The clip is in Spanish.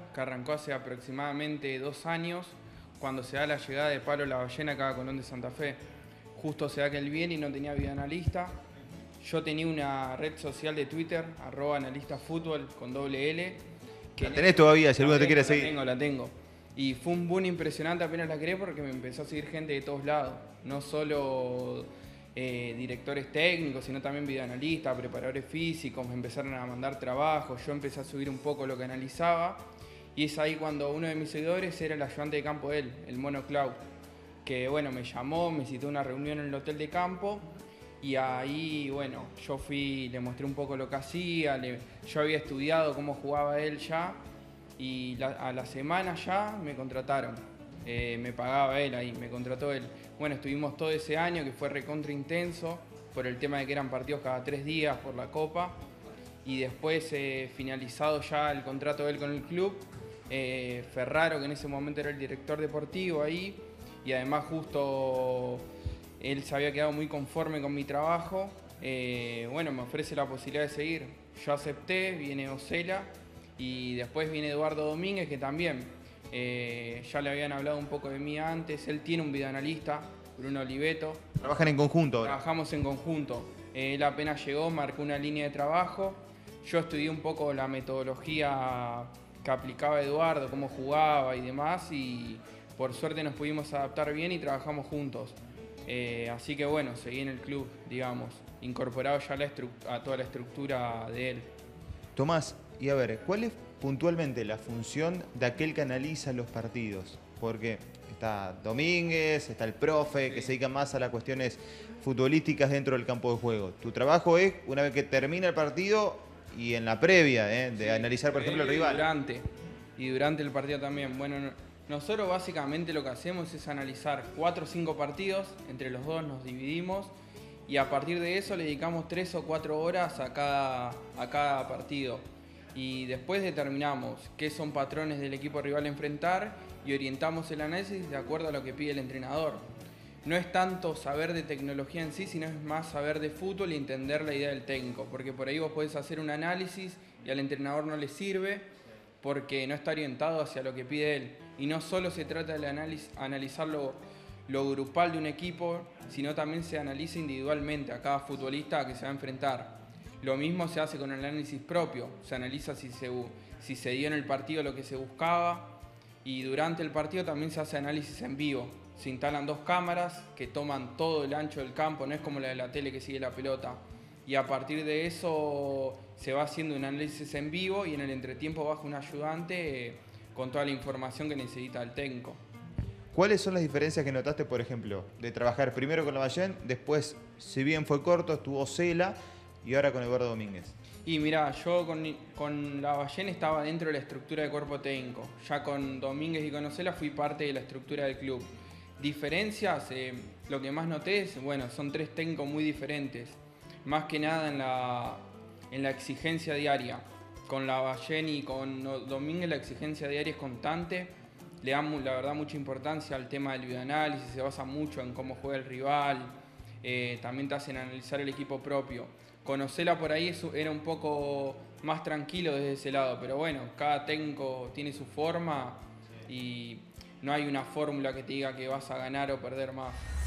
que arrancó hace aproximadamente 2 años, cuando se da la llegada de Pablo Lavallén acá a Colón de Santa Fe. Justo se da que él viene y no tenía videoanalista. Yo tenía una red social de Twitter, @analistafutbol con doble L. Que ¿La tenés todavía, si alguno te quiere seguir? La tengo. Y fue un boom impresionante apenas la creé porque me empezó a seguir gente de todos lados. No solo directores técnicos, sino también videoanalistas, preparadores físicos, me empezaron a mandar trabajos, yo empecé a subir un poco lo que analizaba. Y es ahí cuando uno de mis seguidores era el ayudante de campo de él, el Mono Clau, que bueno, me llamó, me citó a una reunión en el hotel de campo. Y ahí, bueno, yo fui, le mostré un poco lo que hacía, yo había estudiado cómo jugaba él ya, y a la semana ya me contrataron. Me pagaba él ahí, me contrató él. Bueno, estuvimos todo ese año que fue recontra intenso, por el tema de que eran partidos cada 3 días por la Copa. Y después, finalizado ya el contrato de él con el club, Ferraro, que en ese momento era el director deportivo ahí, y además justo él se había quedado muy conforme con mi trabajo. Bueno, me ofrece la posibilidad de seguir. Yo acepté, viene Osela y después viene Eduardo Domínguez, que también ya le habían hablado un poco de mí antes. Él tiene un videoanalista, Bruno Oliveto. ¿Trabajan en conjunto ahora? Trabajamos en conjunto. Él apenas llegó, marcó una línea de trabajo. Yo estudié un poco la metodología que aplicaba Eduardo, cómo jugaba y demás, y por suerte nos pudimos adaptar bien y trabajamos juntos. Así que bueno, seguí en el club, digamos, incorporado ya a toda la estructura de él. Tomás, y a ver, ¿cuál es puntualmente la función de aquel que analiza los partidos? Porque está Domínguez, está el profe, que se dedica más a las cuestiones futbolísticas dentro del campo de juego. Tu trabajo es, una vez que termina el partido y en la previa, de analizar, por ejemplo, el rival. Durante el partido también. Bueno, nosotros básicamente lo que hacemos es analizar 4 o 5 partidos, entre los dos nos dividimos y a partir de eso le dedicamos 3 o 4 horas a cada partido. Y después determinamos qué son patrones del equipo rival a enfrentar y orientamos el análisis de acuerdo a lo que pide el entrenador. No es tanto saber de tecnología en sí, sino es más saber de fútbol y entender la idea del técnico, porque por ahí vos podés hacer un análisis y al entrenador no le sirve porque no está orientado hacia lo que pide él. Y no solo se trata de analizar lo grupal de un equipo, sino también se analiza individualmente a cada futbolista que se va a enfrentar. Lo mismo se hace con el análisis propio, se analiza si se dio en el partido lo que se buscaba, y durante el partido también se hace análisis en vivo. Se instalan 2 cámaras que toman todo el ancho del campo, no es como la de la tele que sigue la pelota. Y a partir de eso se va haciendo un análisis en vivo y en el entretiempo baja un ayudante con toda la información que necesita el técnico. ¿Cuáles son las diferencias que notaste, por ejemplo, de trabajar primero con Lavallén, después, si bien fue corto, estuvo Cela y ahora con Eduardo Domínguez? Y mirá, yo con Lavallén estaba dentro de la estructura de cuerpo técnico. Ya con Domínguez y con Osela fui parte de la estructura del club. Diferencias, lo que más noté es, bueno, son 3 técnicos muy diferentes. Más que nada en la exigencia diaria. Con Lavallén y con Domínguez la exigencia diaria es constante. Le dan, la verdad, mucha importancia al tema del videoanálisis, se basa mucho en cómo juega el rival. También te hacen analizar el equipo propio. Con Osela por ahí era un poco más tranquilo desde ese lado, pero bueno, cada técnico tiene su forma y no hay una fórmula que te diga que vas a ganar o perder más.